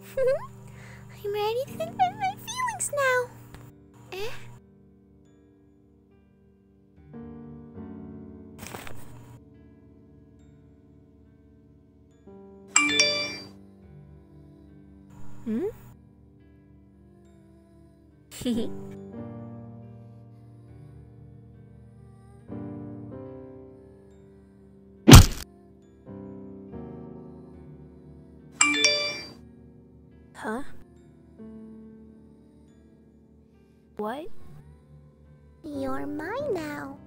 I'm ready to confess my feelings now. Eh? Hmm? Huh? What? You're mine now.